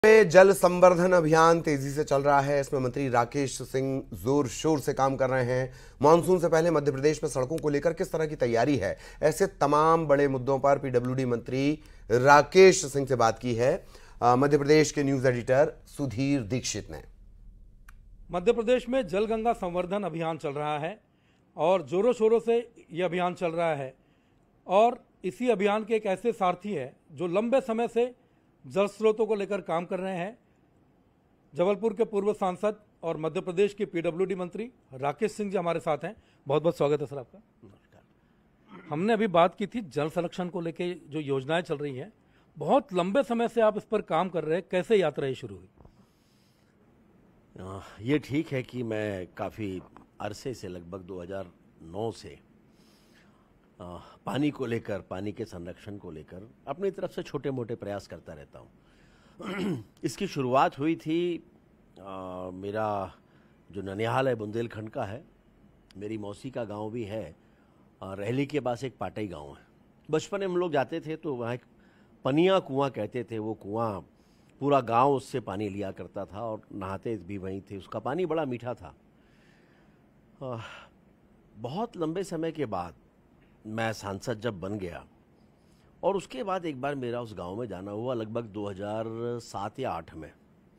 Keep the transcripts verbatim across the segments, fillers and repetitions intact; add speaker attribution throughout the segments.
Speaker 1: में जल संवर्धन अभियान तेजी से चल रहा है। इसमें मंत्री राकेश सिंह जोर शोर से काम कर रहे हैं। मानसून से पहले मध्य प्रदेश में सड़कों को लेकर किस तरह की तैयारी है, ऐसे तमाम बड़े मुद्दों पर पीडब्ल्यूडी मंत्री राकेश सिंह से बात की है मध्य प्रदेश के न्यूज एडिटर सुधीर दीक्षित ने।
Speaker 2: मध्य प्रदेश में जल गंगा संवर्धन अभियान चल रहा है और जोरों शोरों से यह अभियान चल रहा है और इसी अभियान के एक ऐसे सारथी हैं जो लंबे समय से जल स्रोतों को लेकर काम कर रहे हैं। जबलपुर के पूर्व सांसद और मध्य प्रदेश के पीडब्ल्यूडी मंत्री राकेश सिंह जी हमारे साथ हैं। बहुत बहुत स्वागत है सर आपका। नमस्कार। हमने अभी बात की थी जल संरक्षण को लेकर जो योजनाएं चल रही हैं, बहुत लंबे समय से आप इस पर काम कर रहे हैं, कैसे यात्रा ये शुरू हुई?
Speaker 3: ये ठीक है कि मैं काफ़ी अरसे से लगभग दो हज़ार नौ से आ, पानी को लेकर, पानी के संरक्षण को लेकर अपनी तरफ से छोटे मोटे प्रयास करता रहता हूँ। इसकी शुरुआत हुई थी आ, मेरा जो ननिहाल है बुंदेलखंड का है, मेरी मौसी का गांव भी है, रहली के पास एक पाटई गांव है। बचपन में हम लोग जाते थे तो वहाँ एक पनिया कुआं कहते थे, वो कुआं पूरा गांव उससे पानी लिया करता था और नहाते भी वहीं थे। उसका पानी बड़ा मीठा था। आ, बहुत लंबे समय के बाद मैं सांसद जब बन गया और उसके बाद एक बार मेरा उस गांव में जाना हुआ, लगभग दो हज़ार सात या आठ में।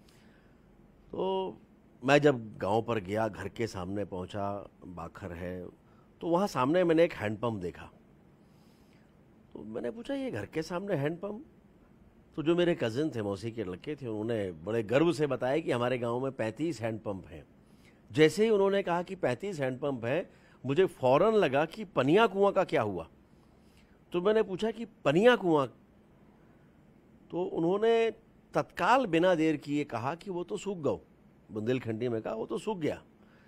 Speaker 3: तो मैं जब गांव पर गया, घर के सामने पहुंचा, बाखर है, तो वहाँ सामने मैंने एक हैंडपम्प देखा। तो मैंने पूछा ये घर के सामने हैंडपम्प? तो जो मेरे कज़िन थे, मौसी के लड़के थे, उन्होंने बड़े गर्व से बताया कि हमारे गांव में पैंतीस हैंडपम्प हैं। जैसे ही उन्होंने कहा कि पैंतीस हैंडपम्प है, मुझे फौरन लगा कि पनिया कुआं का क्या हुआ। तो मैंने पूछा कि पनिया कुआं? तो उन्होंने तत्काल बिना देर किए कहा कि वो तो सूख गए। बुंदेलखंडी में कहा वो तो सूख गया।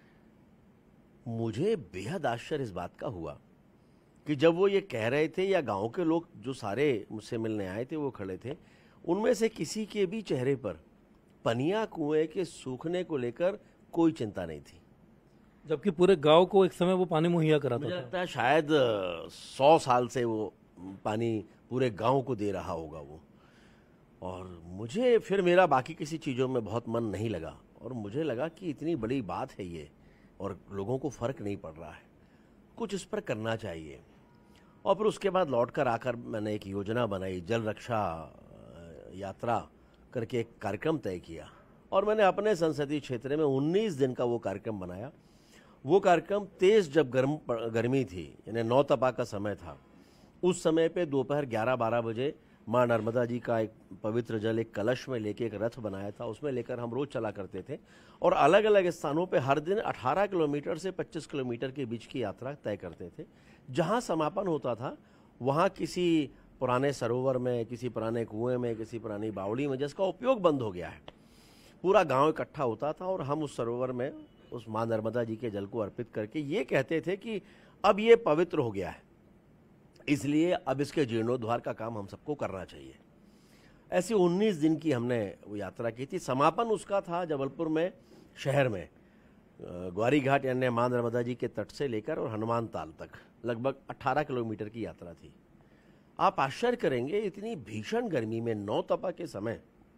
Speaker 3: मुझे बेहद आश्चर्य इस बात का हुआ कि जब वो ये कह रहे थे, या गांव के लोग जो सारे मुझसे मिलने आए थे वो खड़े थे, उनमें से किसी के भी चेहरे पर पनिया कुएं के सूखने को लेकर कोई चिंता नहीं थी,
Speaker 2: जबकि पूरे गांव को एक समय वो पानी मुहैया कराता था।
Speaker 3: मुझे लगता है शायद सौ साल से वो पानी पूरे गांव को दे रहा होगा वो। और मुझे फिर मेरा बाकी किसी चीज़ों में बहुत मन नहीं लगा और मुझे लगा कि इतनी बड़ी बात है ये और लोगों को फ़र्क नहीं पड़ रहा है, कुछ इस पर करना चाहिए। और फिर उसके बाद लौट कर आकर मैंने एक योजना बनाई, जल रक्षा यात्रा करके एक कार्यक्रम तय किया और मैंने अपने संसदीय क्षेत्र में उन्नीस दिन का वो कार्यक्रम बनाया। वो कार्यक्रम तेज जब गर्म गर्मी थी, यानी नौ तपा का समय था, उस समय पे दोपहर ग्यारह बारह बजे माँ नर्मदा जी का एक पवित्र जल एक कलश में लेके एक रथ बनाया था, उसमें लेकर हम रोज चला करते थे और अलग अलग स्थानों पे हर दिन अठारह किलोमीटर से पच्चीस किलोमीटर के बीच की यात्रा तय करते थे। जहाँ समापन होता था वहाँ किसी पुराने सरोवर में, किसी पुराने कुएं में, किसी पुरानी बावड़ी में, जिसका उपयोग बंद हो गया है, पूरा गाँव इकट्ठा होता था और हम उस सरोवर में उस माँ नर्मदा जी के जल को अर्पित करके ये कहते थे कि अब ये पवित्र हो गया है, इसलिए अब इसके जीर्णोद्धार का काम हम सबको करना चाहिए। ऐसी उन्नीस दिन की हमने वो यात्रा की थी। समापन उसका था जबलपुर में, शहर में, ग्वारी घाट यानी माँ नर्मदा जी के तट से लेकर और हनुमान ताल तक लगभग अठारह किलोमीटर की यात्रा थी। आप आश्चर्य करेंगे, इतनी भीषण गर्मी में नौ तपा के समय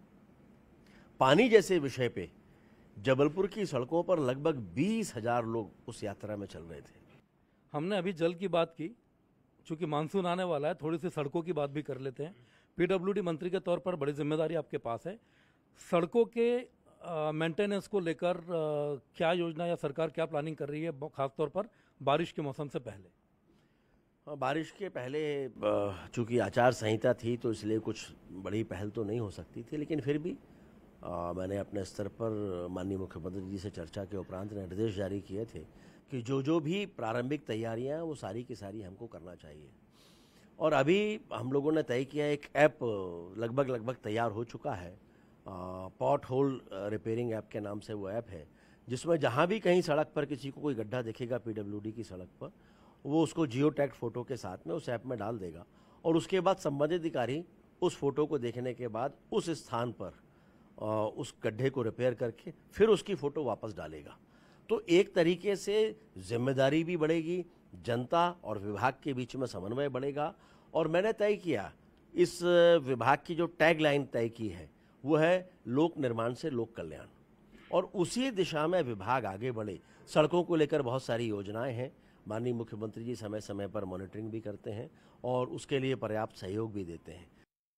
Speaker 3: पानी जैसे विषय पे जबलपुर की सड़कों पर लगभग बीस हजार लोग उस यात्रा में चल रहे थे।
Speaker 2: हमने अभी जल की बात की, चूंकि मानसून आने वाला है, थोड़ी सी सड़कों की बात भी कर लेते हैं। पीडब्ल्यूडी मंत्री के तौर पर बड़ी जिम्मेदारी आपके पास है। सड़कों के मेंटेनेंस को लेकर आ, क्या योजना या सरकार क्या प्लानिंग कर रही है, खासतौर पर बारिश के मौसम से पहले?
Speaker 3: बारिश के पहले चूंकि आचार संहिता थी तो इसलिए कुछ बड़ी पहल तो नहीं हो सकती थी, लेकिन फिर भी आ, मैंने अपने स्तर पर माननीय मुख्यमंत्री जी से चर्चा के उपरांत निर्देश जारी किए थे कि जो जो भी प्रारंभिक तैयारियां वो सारी की सारी हमको करना चाहिए। और अभी हम लोगों ने तय किया, एक ऐप लगभग लगभग तैयार हो चुका है, पॉट होल रिपेयरिंग ऐप के नाम से वो ऐप है, जिसमें जहाँ भी कहीं सड़क पर किसी को कोई गड्ढा दिखेगा पीडब्ल्यूडी की सड़क पर, वो उसको जियो टैग फोटो के साथ में उस ऐप में डाल देगा और उसके बाद संबंधित अधिकारी उस फोटो को देखने के बाद उस स्थान पर उस गड्ढे को रिपेयर करके फिर उसकी फ़ोटो वापस डालेगा। तो एक तरीके से जिम्मेदारी भी बढ़ेगी, जनता और विभाग के बीच में समन्वय बढ़ेगा। और मैंने तय किया, इस विभाग की जो टैग लाइन तय की है वो है लोक निर्माण से लोक कल्याण, और उसी दिशा में विभाग आगे बढ़े। सड़कों को लेकर बहुत सारी योजनाएं हैं, माननीय मुख्यमंत्री जी समय समय पर मॉनिटरिंग भी करते हैं और उसके लिए पर्याप्त सहयोग भी देते हैं।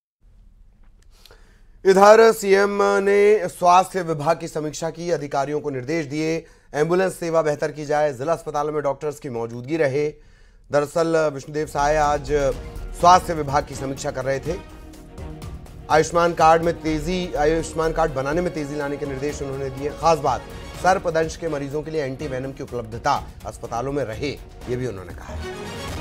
Speaker 1: इधर सीएम ने स्वास्थ्य विभाग की समीक्षा की, अधिकारियों को निर्देश दिए एम्बुलेंस सेवा बेहतर की जाए, जिला अस्पतालों में डॉक्टर्स की मौजूदगी रहे। दरअसल विष्णुदेव साय आज स्वास्थ्य विभाग की समीक्षा कर रहे थे। आयुष्मान कार्ड में तेजी आयुष्मान कार्ड बनाने में तेजी लाने के निर्देश उन्होंने दिए। खास बात, सर्पदंश के मरीजों के लिए एंटी वेनम की उपलब्धता अस्पतालों में रहे, ये भी उन्होंने कहा है।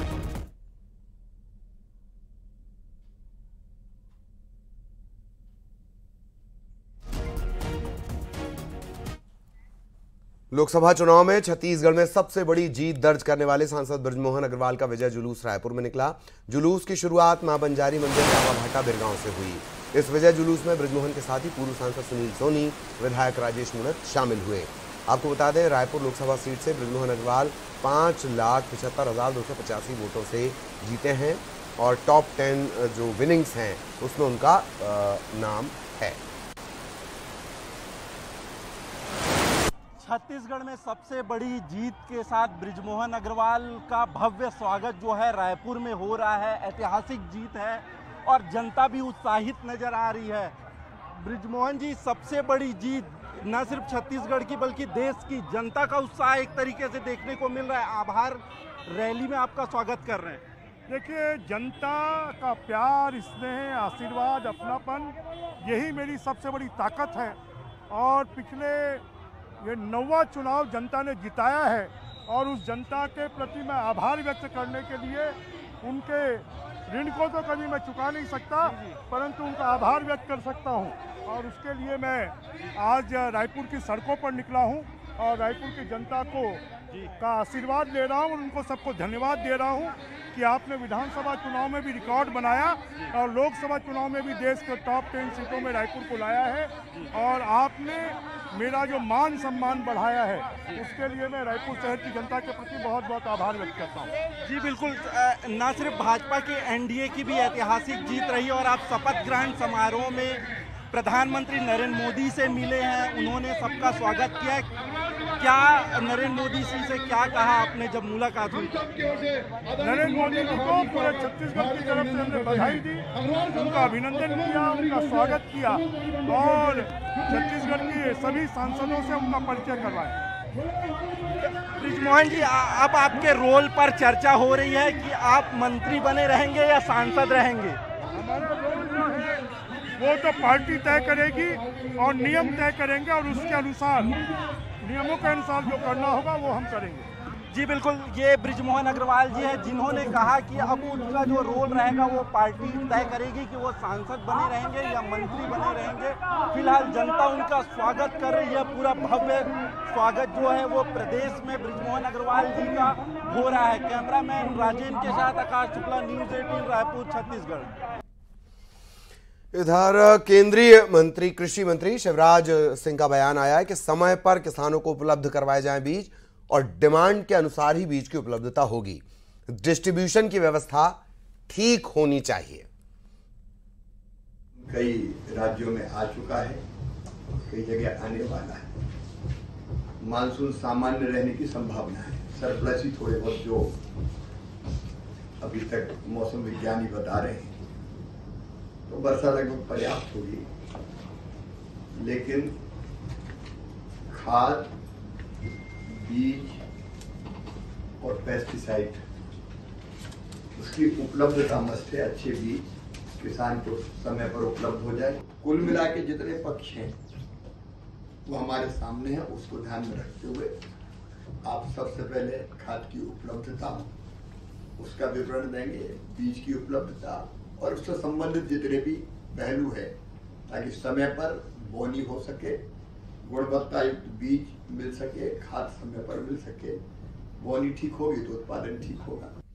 Speaker 1: लोकसभा चुनाव में छत्तीसगढ़ में सबसे बड़ी जीत दर्ज करने वाले सांसद बृजमोहन अग्रवाल का विजय जुलूस रायपुर में निकला। जुलूस की शुरुआत मां बंजारी मंदिर भाटा बिरगांव से हुई। इस विजय जुलूस में बृजमोहन के साथ ही पूर्व सांसद सुनील सोनी, विधायक राजेश मूणत शामिल हुए। आपको बता दें, रायपुर लोकसभा सीट से बृजमोहन अग्रवाल पांच लाख पचहत्तर हजार दो सौ पचासी वोटों से जीते हैं और टॉप टेन जो विनिंग्स हैं उसमें उनका आ, नाम है।
Speaker 4: छत्तीसगढ़ में सबसे बड़ी जीत के साथ बृजमोहन अग्रवाल का भव्य स्वागत जो है रायपुर में हो रहा है। ऐतिहासिक जीत है और जनता भी उत्साहित नजर आ रही है। बृजमोहन जी, सबसे बड़ी जीत न सिर्फ छत्तीसगढ़ की बल्कि देश की जनता का उत्साह एक तरीके से देखने को मिल रहा है। आभार रैली में आपका स्वागत कर रहे हैं।
Speaker 5: देखिए, जनता का प्यार, स्नेह, आशीर्वाद, अपनापन, यही मेरी सबसे बड़ी ताकत है। और पिछले ये नौवां चुनाव जनता ने जिताया है और उस जनता के प्रति मैं आभार व्यक्त करने के लिए उनके ऋण को तो कभी मैं चुका नहीं सकता, परंतु उनका आभार व्यक्त कर सकता हूं। और उसके लिए मैं आज रायपुर की सड़कों पर निकला हूं और रायपुर की जनता को का आशीर्वाद ले रहा हूं और उनको सबको धन्यवाद दे रहा हूं कि आपने विधानसभा चुनाव में भी रिकॉर्ड बनाया और लोकसभा चुनाव में भी देश के टॉप टेन सीटों में रायपुर को लाया है। और आपने मेरा जो मान सम्मान बढ़ाया है, उसके लिए मैं रायपुर शहर की जनता के प्रति बहुत बहुत आभार व्यक्त करता हूँ।
Speaker 4: जी बिल्कुल, न सिर्फ भाजपा के एनडीए की भी ऐतिहासिक जीत रही और आप शपथ ग्रहण समारोह में प्रधानमंत्री नरेंद्र मोदी से मिले हैं, उन्होंने सबका स्वागत किया। क्या नरेंद्र मोदी जी से क्या कहा आपने जब मुलाकात हुई?
Speaker 5: नरेंद्र मोदी जी को पूरे छत्तीसगढ़ की तरफ से हमने बधाई दी, उनका अभिनंदन किया, उनका स्वागत किया और छत्तीसगढ़ के सभी सांसदों से उनका परिचय करवाया।
Speaker 4: बृजमोहन जी, अब आपके रोल पर चर्चा हो रही है कि आप मंत्री बने रहेंगे या सांसद रहेंगे?
Speaker 5: हमारा रोल जो है वो तो पार्टी तय करेगी और नियम तय करेंगे और उसके अनुसार, नियमों के अनुसार जो करना होगा वो हम करेंगे।
Speaker 4: जी बिल्कुल, ये बृजमोहन अग्रवाल जी हैं जिन्होंने कहा कि अब उनका जो रोल रहेगा वो पार्टी तय करेगी कि वो सांसद बने रहेंगे या मंत्री बने रहेंगे। फिलहाल जनता उनका स्वागत कर रही है। पूरा भव्य स्वागत जो है वो प्रदेश में बृजमोहन अग्रवाल जी का हो रहा है। कैमरामैन राजेंद्र के साथ आकाश शुक्ला, न्यूज एटीन रायपुर, छत्तीसगढ़।
Speaker 1: इधर केंद्रीय मंत्री कृषि मंत्री शिवराज सिंह का बयान आया है कि समय पर किसानों को उपलब्ध करवाए जाएं बीज और डिमांड के अनुसार ही बीज की उपलब्धता होगी। डिस्ट्रीब्यूशन की व्यवस्था ठीक होनी चाहिए।
Speaker 6: कई राज्यों में आ चुका है, कई जगह आने वाला है। मानसून सामान्य रहने की संभावना है। सरप्लस ही थोड़े बहुत जो अभी तक मौसम विज्ञानी बता रहे हैं, तो वर्षा लगभग पर्याप्त होगी, लेकिन खाद, बीज और पेस्टिसाइड उसकी उपलब्धता मस्ट है। अच्छे बीज किसान को समय पर उपलब्ध हो जाए। कुल मिला के जितने पक्ष हैं वो हमारे सामने हैं, उसको ध्यान में रखते हुए आप सबसे पहले खाद की उपलब्धता, उसका विवरण देंगे, बीज की उपलब्धता और उससे संबंधित जितने भी पहलू है, ताकि समय पर बोनी हो सके, गुणवत्ता युक्त बीज मिल सके, खाद समय पर मिल सके। बोनी ठीक होगी तो उत्पादन ठीक होगा।